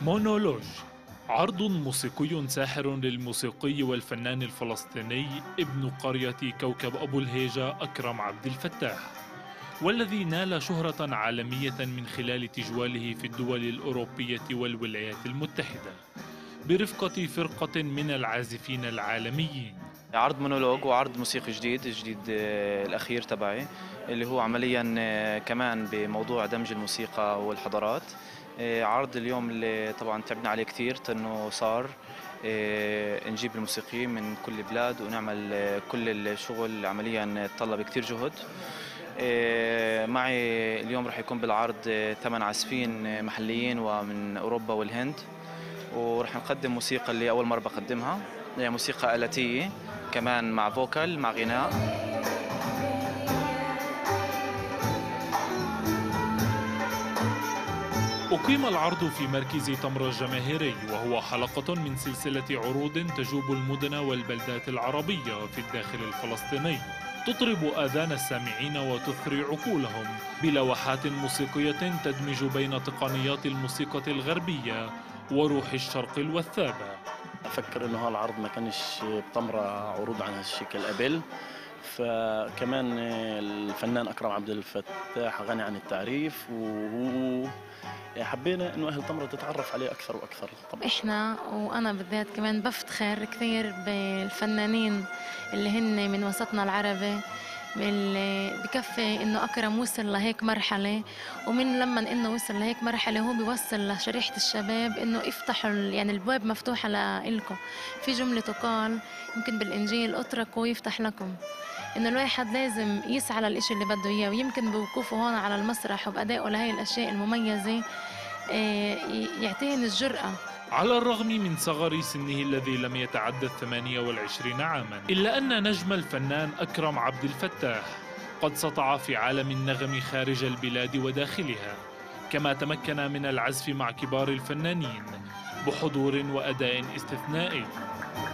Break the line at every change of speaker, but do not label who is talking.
مونولوج، عرض موسيقي ساحر للموسيقي والفنان الفلسطيني ابن قرية كوكب أبو الهيجة أكرم عبد الفتاح، والذي نال شهرة عالمية من خلال تجواله في الدول الأوروبية والولايات المتحدة برفقة فرقة من العازفين العالميين.
عرض مونولوج وعرض موسيقي جديد الأخير تبعي، اللي هو عمليا كمان بموضوع دمج الموسيقى والحضارات. عرض اليوم اللي طبعا تعبنا عليه كثير انه صار، نجيب الموسيقيين من كل البلاد ونعمل كل الشغل، عمليا تطلب كثير جهد. معي اليوم رح يكون بالعرض 8 عازفين محليين ومن أوروبا والهند، ورح نقدم موسيقى اللي أول مرة بقدمها، موسيقى آلاتية كمان مع فوكال مع غناء.
أقيم العرض في مركز تمر الجماهيري، وهو حلقة من سلسلة عروض تجوب المدن والبلدات العربية في الداخل الفلسطيني، تطرب آذان السامعين وتثري عقولهم بلوحات موسيقية تدمج بين تقنيات الموسيقى الغربية وروح الشرق الوثابة.
أفكر إنه هالعرض ما كانش بتمرة عروض عن هالشكل قبل، فكمان الفنان أكرم عبد الفتاح غني عن التعريف، وهو حبينا إنه أهل تمرة تتعرف عليه أكثر وأكثر.
طب إحنا وأنا بالذات كمان بفتخر كثير بالفنانين اللي هن من وسطنا العربي، بكفي إنه أكرم وصل لهيك مرحلة، ومن لما إنه وصل لهيك مرحلة هو بيوصل لشريحة الشباب إنه افتحوا يعني البواب مفتوحة لإلكم. في جملة تقال يمكن بالإنجيل اتركوا يفتح لكم، إنه الواحد لازم يسعى للإشي اللي بده إياه، ويمكن بوقوفه هون على المسرح وبأدائه لهي الأشياء المميزة يعطيهن الجرأة.
على الرغم من صغر سنه الذي لم يتعدى 28 عاما، إلا أن نجم الفنان أكرم عبد الفتاح قد سطع في عالم النغم خارج البلاد وداخلها، كما تمكن من العزف مع كبار الفنانين بحضور وأداء استثنائي.